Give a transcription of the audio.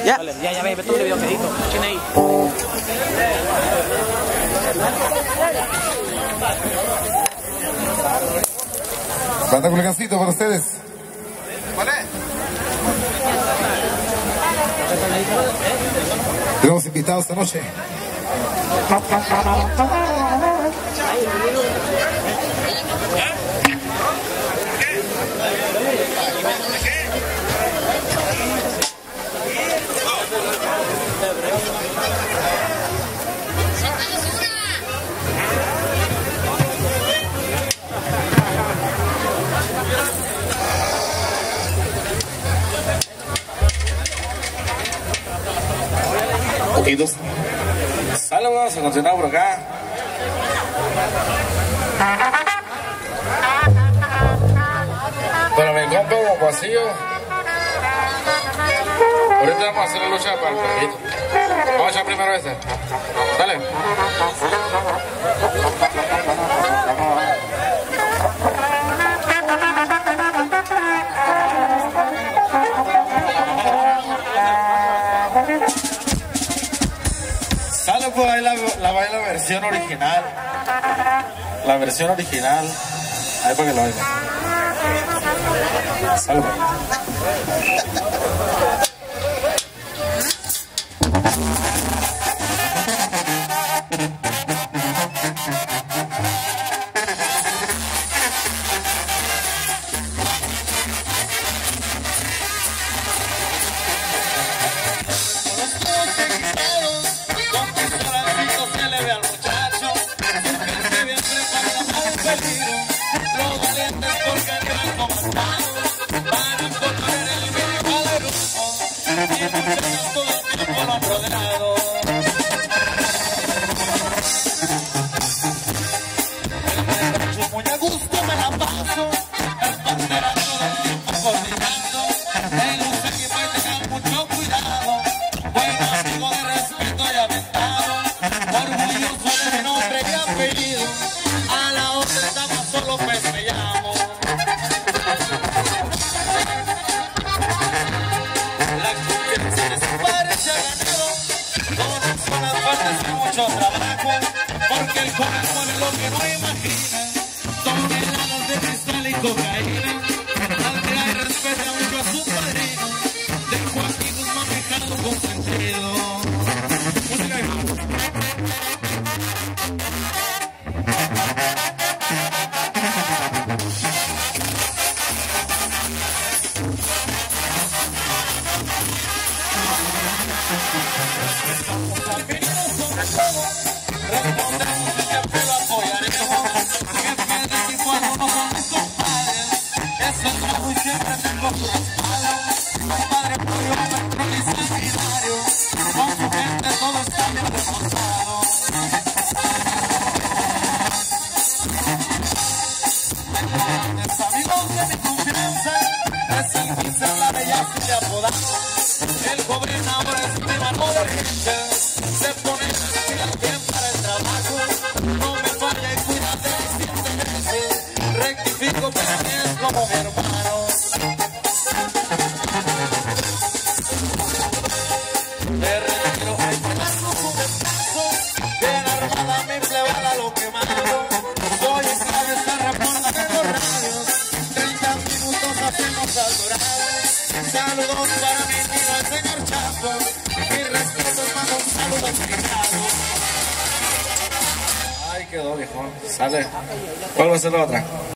Ya. Vale, ya ve, todo el video que edito. Chine ahí. Banda Culiacancito para ustedes. ¿Cuál es? Tenemos invitados esta noche. Poquitos. Saludos, a continuar por acá. Para mi compa Guasillo. Ahorita vamos a hacer la lucha para el perrito. Vamos a echar primero ese. Dale. Sale por ahí la versión original. La versión original. Ahí para que lo oigan. Sale por ahí. Muy a gusto me la paso, el panterazo del tiempo coordinando. En los equipos tengan mucho cuidado, buen amigo de respeto y aventado, orgulloso de mi nombre y apellido, a la otra dama solo pues me llamo. La confianza de su padre se ha ganado, con las fuertes y mucho trabajo, porque el joven mueve lo que no imagina. Toneladas de cristal y cocaína, admira y respeta mucho a su padrino, de Joaquín Guzmán Mexicano consentido. Música y más. Estamos argentinos sobre todo, respondemos y siempre lo apoyaremos. Cuando no son mis compadres, eso es bajo y siempre tengo su respaldo. Compadre Pollo, nuestro licenciario, con su gente todo está bien reforzado. Grandes amigos de mi confianza, es el 15 la bella de apodado. El joven ahora es mi mano derecha, se pone las pilas bien para el trabajo. No me falla y cuídate de mis intereses. Rectifico que así es como mi hermano. Me retiro a entregarnos un descanso, bien armada mi plebada lo quemado. Soy cabeza reporta de los radios, 30 minutos hacemos al dorado. Saludos para mi tío el señor Chapo, mi respeto hermano, un saludo especial. Ay, quedó viejo. Sale. ¿Cuál va a ser la otra?